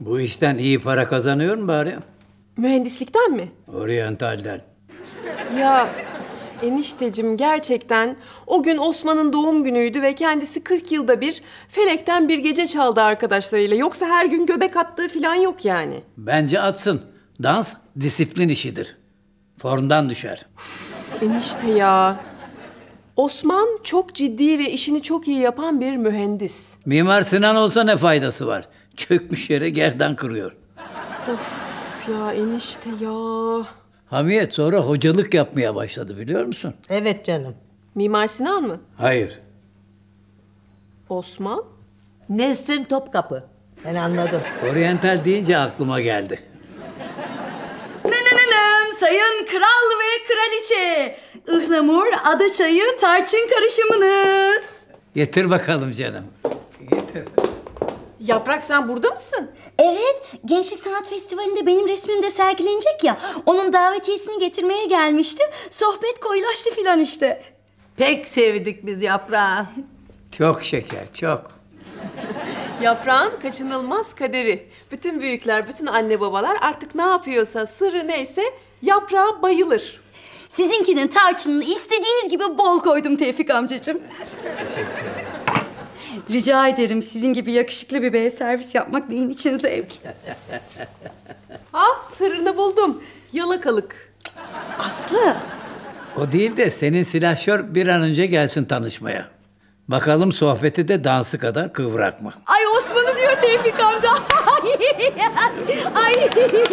Bu işten iyi para kazanıyor mu bari? Mühendislikten mi? Oriental'den. Ya eniştecim gerçekten o gün Osman'ın doğum günüydü ve kendisi 40 yılda bir felekten bir gece çaldı arkadaşlarıyla. Yoksa her gün göbek attığı falan yok yani. Bence atsın. Dans disiplin işidir. Formdan düşer. Enişte ya. Osman çok ciddi ve işini çok iyi yapan bir mühendis. Mimar Sinan olsa ne faydası var? Çökmüş yere gerdan kırıyor. Of ya enişte ya. Hamiyet sonra hocalık yapmaya başladı biliyor musun? Evet canım. Mimar Sinan mı? Hayır. Osman? Nesrin Topkapı. Ben anladım. Oriental deyince aklıma geldi. Sayın kral ve kraliçe. Ihlamur, ada çayı, tarçın karışımınız. Getir bakalım canım. Getir. Yaprak sen burada mısın? Evet, Gençlik Sanat Festivali'nde benim resmim de sergilenecek ya. Onun davetiyesini getirmeye gelmiştim. Sohbet koyulaştı filan işte. Pek sevdik biz Yaprağı. Çok şeker, çok. Yaprağın kaçınılmaz kaderi. Bütün büyükler, bütün anne babalar artık ne yapıyorsa, sırrı neyse yaprağa bayılır. Sizinkinin tarçınını istediğiniz gibi bol koydum Tevfik amcacığım. Teşekkür ederim. Rica ederim, sizin gibi yakışıklı bir beye servis yapmak benim için zevk. Ah sırrını buldum. Yalakalık. Aslı. O değil de senin silahşör bir an önce gelsin tanışmaya. Bakalım sohbeti de dansı kadar kıvrak mı? Ay Osman'ı diyor Tevfik amca. Ay.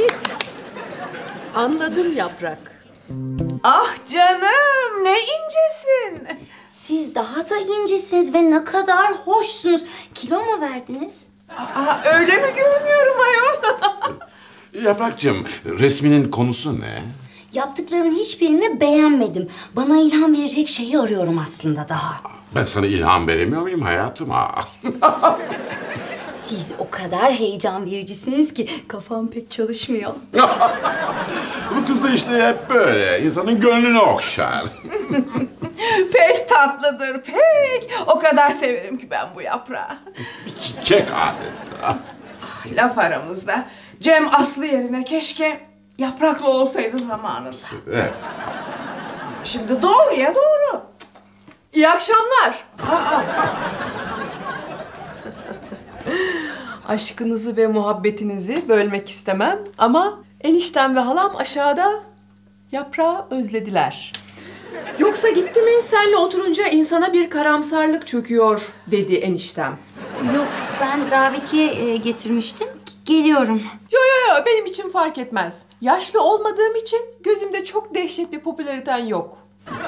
Anladım Yaprak. Ah canım ne incesin. Siz daha da incesiniz ve ne kadar hoşsunuz. Kilo mu verdiniz? Aa, öyle mi görünüyorum ayol? Yaprakcığım, resminin konusu ne? Yaptıklarımın hiçbirini beğenmedim. Bana ilham verecek şeyi arıyorum aslında daha. Ben sana ilham veremiyor muyum hayatım? Siz o kadar heyecan vericisiniz ki kafam pek çalışmıyor. Bu kız da işte hep böyle, insanın gönlünü okşar. Pek tatlıdır pek. O kadar severim ki ben bu yaprağı. Çiçek adeta. Laf aramızda. Cem Aslı yerine keşke yapraklı olsaydı zamanında. Evet. Şimdi doğruya doğru. İyi akşamlar. Aşkınızı ve muhabbetinizi bölmek istemem ama eniştem ve halam aşağıda yaprağı özlediler. Yoksa gitti mi senle oturunca insana bir karamsarlık çöküyor dedi eniştem. Yok, ben davetiye getirmiştim. Geliyorum. Yo benim için fark etmez. Yaşlı olmadığım için gözümde çok dehşet bir popülariten yok.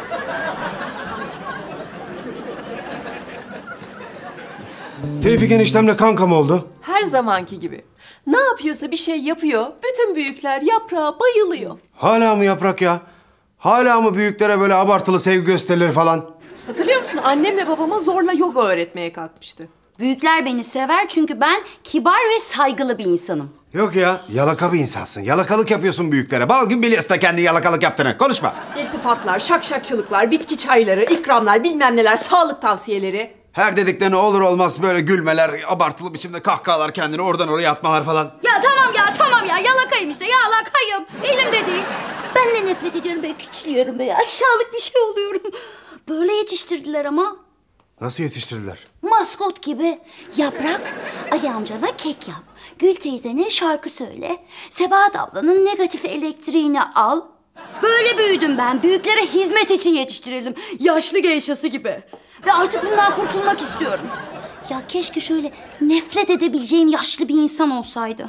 Tevfik eniştemle kanka mı oldu? Her zamanki gibi. Ne yapıyorsa bir şey yapıyor. Bütün büyükler yaprağa bayılıyor. Hala mı Yaprak ya? Hala mı büyüklere böyle abartılı sevgi gösterileri falan? Hatırlıyor musun? Annemle babama zorla yoga öğretmeye kalkmıştı. Büyükler beni sever çünkü ben kibar ve saygılı bir insanım. Yok ya, yalaka bir insansın. Yalakalık yapıyorsun büyüklere. Bal gibi biliyorsun da kendi yalakalık yaptığını. Konuşma. İltifatlar, şakşakçılıklar, bitki çayları, ikramlar, bilmem neler, sağlık tavsiyeleri. Her dediklerine olur olmaz böyle gülmeler, abartılı biçimde kahkahalar, kendini oradan oraya atmalar falan. Ya tamam ya yalakayım işte yalakayım. Elimde değil. Ben de nefret ediyorum, böyle küçülüyorum, böyle aşağılık bir şey oluyorum. Böyle yetiştirdiler ama. Nasıl yetiştirdiler? Maskot gibi. Yaprak, Ali amcana kek yap. Gül teyzene şarkı söyle. Sebahat ablanın negatif elektriğini al. Böyle büyüdüm ben. Büyüklere hizmet için yetiştirildim. Yaşlı geyşası gibi. Ve artık bundan kurtulmak istiyorum. Ya keşke şöyle nefret edebileceğim yaşlı bir insan olsaydı.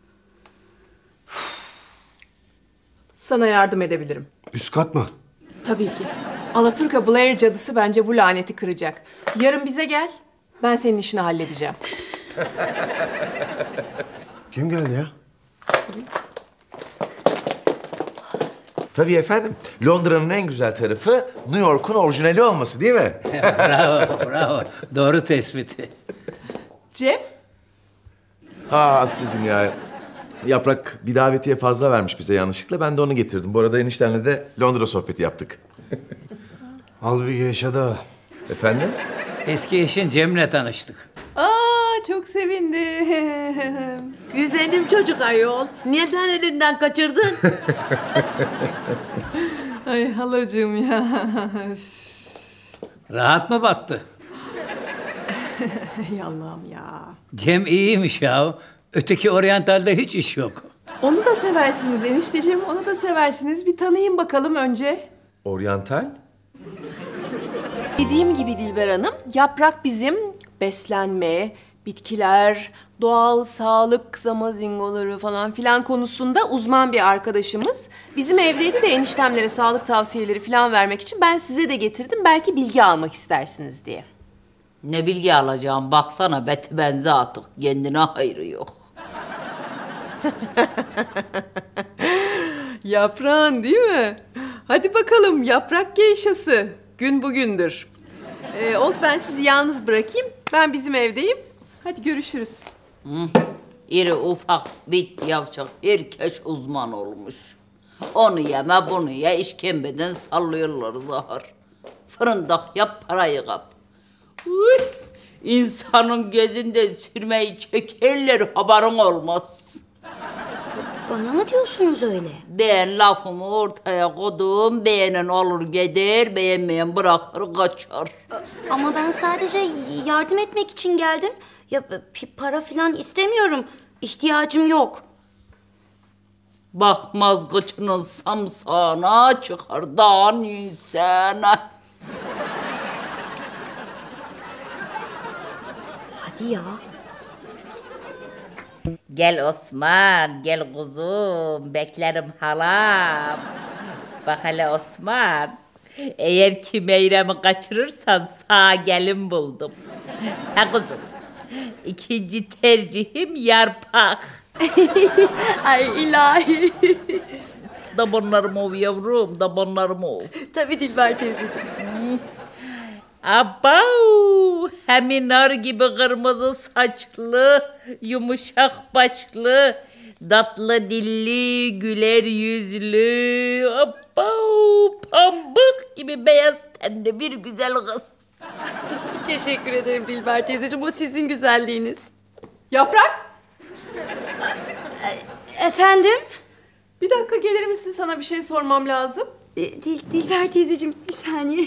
Sana yardım edebilirim. Üst kat mı? Tabii ki. Alaturka Blair cadısı bence bu laneti kıracak. Yarın bize gel. Ben senin işini halledeceğim. Kim geldi ya? Tabii efendim. Londra'nın en güzel tarafı New York'un orijinali olması değil mi? Bravo. Doğru tespiti. Cem? Aslıcığım ya. Yaprak bir davetiye fazla vermiş bize yanlışlıkla. Ben de onu getirdim. Bu arada eniştenle de Londra sohbeti yaptık. Al bir yaşa da. Efendim? Eski eşin Cem'le tanıştık. Aa çok sevindim. Güzelim çocuk ayol. Neden elinden kaçırdın? Ay halacığım ya. Rahat mı battı? Ey Allah'ım ya. Cem iyiymiş ya. Öteki oryantalde hiç iş yok. Onu da seversiniz enişteciğim, onu da seversiniz. Bir tanıyın bakalım önce. Oryantal? Dediğim gibi Dilber Hanım, Yaprak bizim beslenme, bitkiler, doğal sağlık zamazingoları falan filan konusunda uzman bir arkadaşımız. Bizim evdeydi de eniştemlere sağlık tavsiyeleri falan vermek için ben size de getirdim. Belki bilgi almak istersiniz diye. Ne bilgi alacağım baksana beti benze atık. Kendine hayrı yok. Yaprağın değil mi? Hadi bakalım yaprak geyşası. Gün bugündür. Oldu ben sizi yalnız bırakayım. Ben bizim evdeyim. Hadi görüşürüz. İri ufak bit yavşak herkes uzman olmuş. Onu yeme bunu ye işkembeden sallıyorlar zahar. Fırındak yap parayı kap. Uy, insanın gözünde sürmeyi çekerler haberin olmaz. Bana mı diyorsunuz öyle? Ben lafımı ortaya koydum, beğenen olur gider, beğenmeyen bırakır kaçar. Ama ben sadece yardım etmek için geldim. Ya para falan istemiyorum. İhtiyacım yok. Bakmaz kıçının samsağına çıkar dağın insana. Hadi ya. Gel Osman, gel kuzum, beklerim halam. Bak hele Osman, eğer ki Meyrem'i kaçırırsan sağ gelin buldum. Ha kuzum, ikinci tercihim yarpak. Ay ilahi. Dabanlarım ol yavrum, dabanlarım ol. Tabii Dilber teyzeciğim. Abav! Hem nar gibi kırmızı saçlı, yumuşak başlı, tatlı dilli, güler yüzlü, abav! Pambık gibi beyaz tenli bir güzel kız. Teşekkür ederim Dilber teyzeciğim. Bu sizin güzelliğiniz. Yaprak! Efendim? Bir dakika gelir misin? Sana bir şey sormam lazım. Dilber teyzeciğim bir saniye.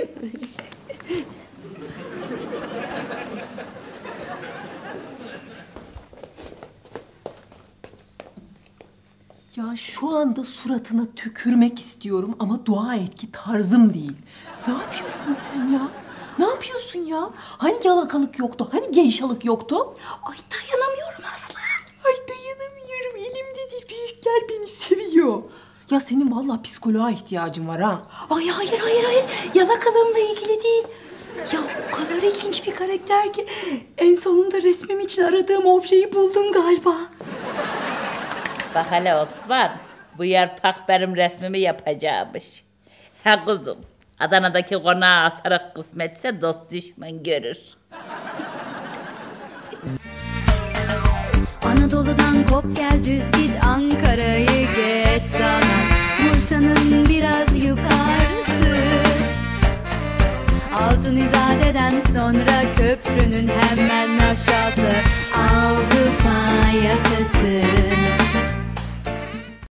Ya şu anda suratına tükürmek istiyorum ama dua et ki tarzım değil. Ne yapıyorsun sen ya? Ne yapıyorsun ya? Hani yalakalık yoktu? Hani geyşalık yoktu? Ay dayanamıyorum Aslı. Ay dayanamıyorum. Elimde değil. Büyükler beni seviyor. Ya senin vallahi psikoloğa ihtiyacın var ha. Ay hayır. Yalakalığımla ilgili değil. Ya o kadar ilginç bir karakter ki en sonunda resmim için aradığım objeyi buldum galiba. Bak hele Osman, bu yarpak benim resmimi yapacakmış. Ha kuzum, Adana'daki konağı asarak kısmetse dost düşman görür. Anadolu'dan kop gel düz git Ankara'yı geç sana Bursa'nın biraz yukarısı Altın İzade'den sonra köprünün hemen aşağısı Avrupa yakası